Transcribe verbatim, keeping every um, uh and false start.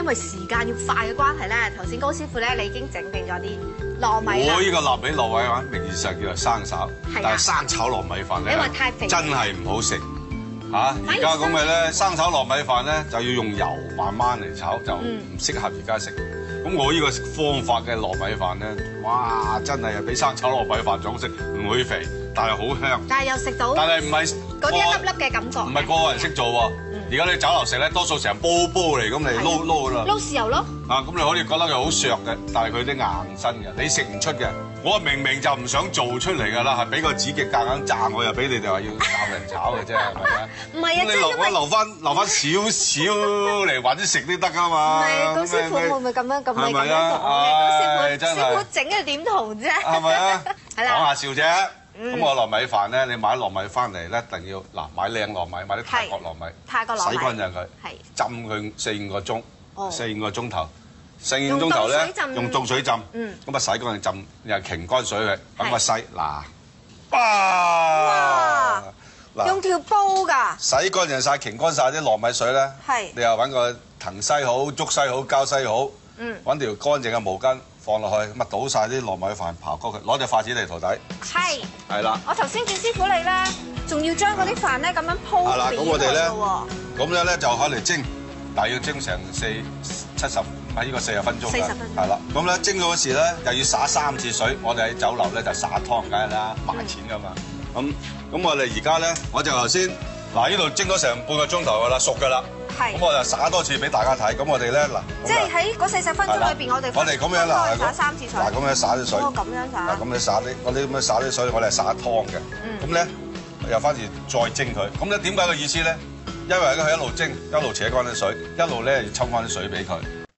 為時間要快嘅關係咧，頭先高師傅咧你已經整定咗啲糯米啦。 我呢個臘味糯米飯名義上叫做生炒，但係生炒糯米飯咧， 你話太肥真係唔好食嚇。而家咁嘅咧，生炒糯米飯咧就要用油慢慢嚟炒，就唔適合而家食。咁我呢個方法嘅糯米飯咧，哇！真係比生炒糯米飯仲好食，唔會肥，但係好香。 但係又食到， 但係唔係嗰啲一粒粒嘅感覺。 唔係個個人識做喎。而家你酒樓食咧，多數成煲煲嚟咁嚟撈撈啦。 撈豉油咯。 啊，咁你可以覺得佢好削嘅，但係佢啲硬身嘅，你食唔出嘅。我明明就唔想做出嚟㗎啦，係俾個子極夾硬炸，我又俾你哋話要教人炒嘅啫，係咪啊？ 唔係啊， 咁你留我留翻留翻少少嚟揾食都得㗎嘛。 唔係，高師傅會唔會咁樣咁你咁樣講嘅？高師傅師傅整嘅點同啫？ 係咪啊？ 係啦， 講下笑啫。咁我糯米飯咧，你買糯米翻嚟咧，一定要嗱買靚糯米，買啲泰國糯米， 泰國糯米洗乾淨佢，浸佢四五個鐘，四五個鐘頭，四五個鐘頭咧用凍水浸，咁啊洗乾淨浸，又擎乾水佢，咁啊洗嗱，哇！ 用條煲㗎， 洗乾淨晒、擎乾晒啲糯米水咧，你又揾個藤篩好、竹篩好、膠篩好，揾條乾淨嘅毛巾。放落去，咁啊倒晒啲糯米飯刨高佢，攞隻筷子嚟徒弟。 係。 係啦。 我頭先見師傅你咧，仲要將嗰啲飯咧咁樣鋪係啦，咁我哋咧， 喎。 咁樣咧就開嚟蒸，但係要蒸成四七十，唔係呢個四十分鐘。 四十分鐘。 係啦，咁咧蒸嗰時咧又要灑三次水，我哋喺酒樓咧就灑湯梗係啦，賣錢㗎嘛。咁咁我哋而家咧，我就頭先嗱呢度蒸咗成半個鐘頭㗎啦，熟㗎啦。咁我就灑多次俾大家睇，咁我哋咧嗱， 即係喺嗰四十分鐘裏邊，我哋我哋咁樣啦， 灑三次水， 嗱咁樣灑啲水， 哦咁樣灑， 嗱咁你灑啲，我哋咁樣灑啲水，我哋係灑湯嘅，咁咧又翻住再蒸佢，咁咧點解個意思咧？因為咧佢一路蒸，一路扯乾啲水，一路咧要抽翻啲水俾佢。